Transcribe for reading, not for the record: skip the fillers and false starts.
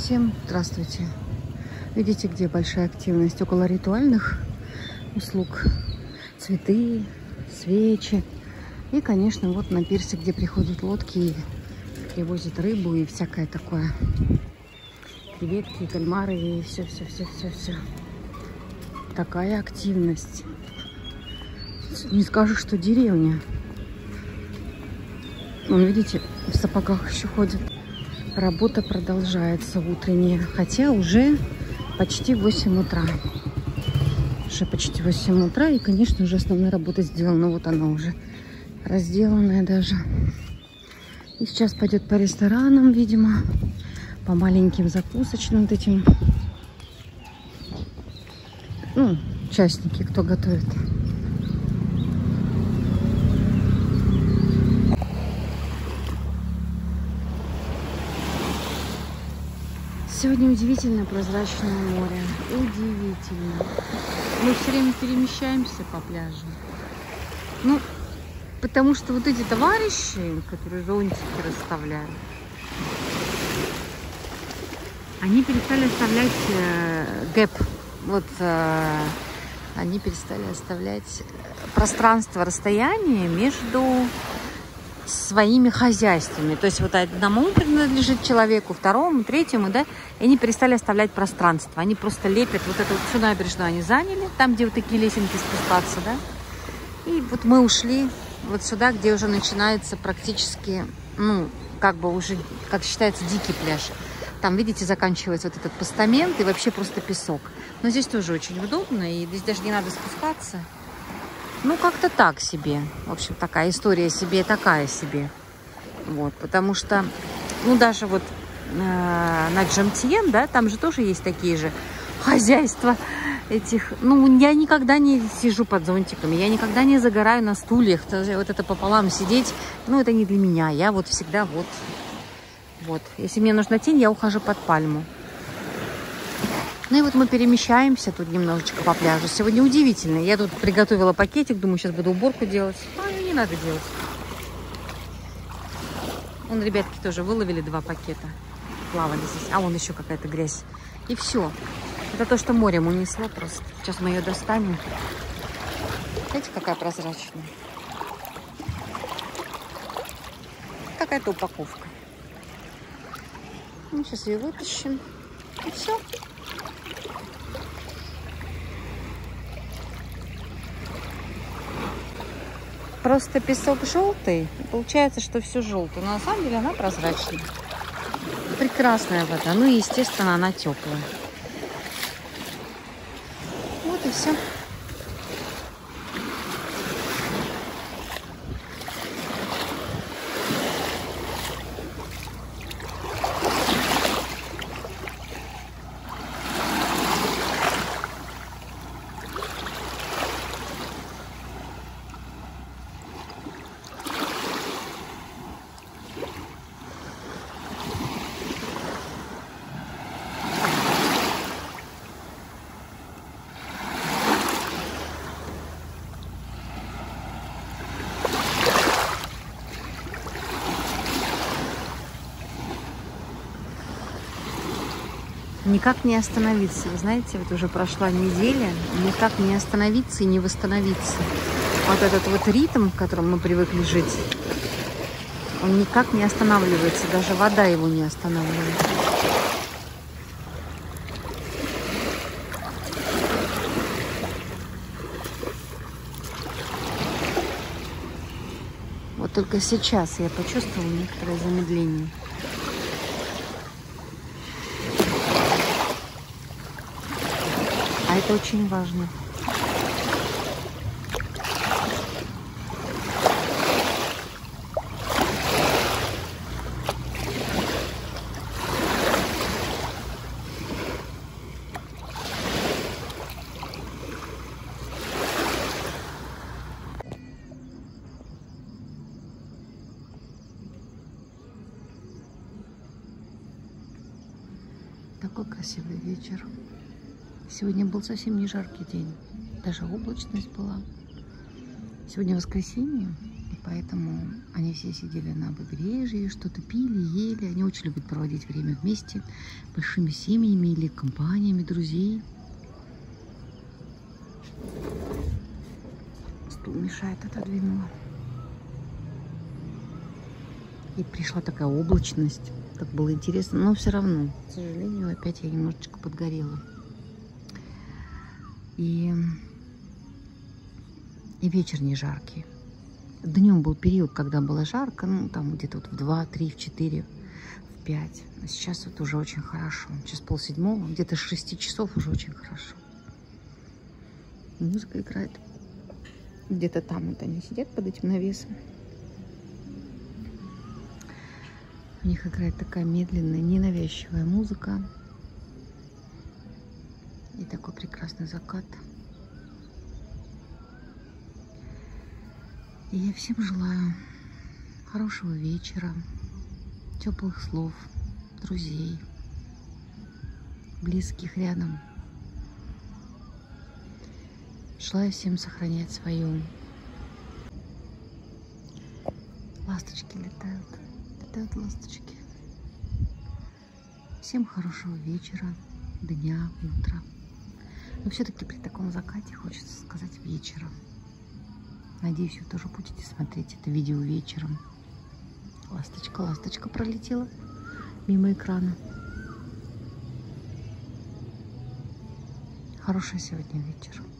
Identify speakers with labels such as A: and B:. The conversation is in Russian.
A: Всем здравствуйте. Видите, где большая активность? Около ритуальных услуг. Цветы, свечи. И, конечно, вот на пирсе, где приходят лодки и привозят рыбу и всякое такое. Креветки, кальмары и все. Такая активность. Не скажешь, что деревня. Вон, видите, в сапогах еще ходят. Работа продолжается утренняя, хотя уже почти 8 утра. Уже почти 8 утра, и, конечно, уже основная работа сделана. Вот она уже разделанная даже. И сейчас пойдет по ресторанам, видимо, по маленьким закусочным вот этим. Ну, участники, кто готовит. Сегодня удивительно прозрачное море. Удивительно. Мы все время перемещаемся по пляжу. Ну, потому что вот эти товарищи, которые зонтики расставляют, они перестали оставлять гэп. Вот они перестали оставлять пространство, расстояние между своими хозяйствами. То есть вот одному принадлежит человеку, второму, третьему, да, и они перестали оставлять пространство. Они просто лепят вот эту всю набережную, они заняли, там, где вот такие лесенки спускаться, да. И вот мы ушли вот сюда, где уже начинается практически, ну, как бы уже, как считается, дикий пляж. Там, видите, заканчивается вот этот постамент и вообще просто песок. Но здесь тоже очень удобно, и здесь даже не надо спускаться. Ну, как-то так себе. В общем, такая история себе, такая себе. Вот, потому что, ну, даже вот на Джамтьен, да, там же тоже есть такие же хозяйства этих. Ну, я никогда не сижу под зонтиками, я никогда не загораю на стульях. Вот это пополам сидеть, ну, это не для меня. Я вот всегда вот. Если мне нужна тень, я ухожу под пальму. Ну и вот мы перемещаемся тут немножечко по пляжу. Сегодня удивительно. Я тут приготовила пакетик, думаю, сейчас буду уборку делать. А, не надо делать. Вон ребятки тоже выловили 2 пакета. Плавали здесь. А вон еще какая-то грязь. И все. Это то, что морем унесло просто. Сейчас мы ее достанем. Видите, какая прозрачная. Какая-то упаковка. Ну, сейчас ее вытащим. И все. Просто песок желтый. Получается, что все желтое. Но на самом деле она прозрачная. Прекрасная вода. Ну и, естественно, она теплая. Вот и все. Никак не остановиться. Вы знаете, вот уже прошла неделя, никак не остановиться и не восстановиться. Вот этот вот ритм, в котором мы привыкли жить, он никак не останавливается. Даже вода его не останавливает. Вот только сейчас я почувствовала некоторое замедление. А это очень важно. Такой красивый вечер. Сегодня был совсем не жаркий день. Даже облачность была. Сегодня воскресенье. Поэтому они все сидели на побережье, что-то пили, ели. Они очень любят проводить время вместе, большими семьями или компаниями друзей. Стул мешает, отодвинула. И пришла такая облачность. Так было интересно, но все равно, к сожалению, опять я немножечко подгорела. И вечер не жаркий. Днем был период, когда было жарко, ну, там где-то вот в 2, 3, в 4, в 5. А сейчас вот уже очень хорошо. Сейчас 6:30, где-то с 6 часов уже очень хорошо. Музыка играет. Где-то там вот они сидят под этим навесом. У них играет такая медленная, ненавязчивая музыка. И такой прекрасный закат. И я всем желаю хорошего вечера, теплых слов, друзей, близких рядом. Желаю всем сохранять свою. Ласточки летают. Летают ласточки. Всем хорошего вечера, дня, утра. Но все-таки при таком закате хочется сказать вечера. Надеюсь, вы тоже будете смотреть это видео вечером. Ласточка, ласточка пролетела мимо экрана. Хорошего сегодня вечера.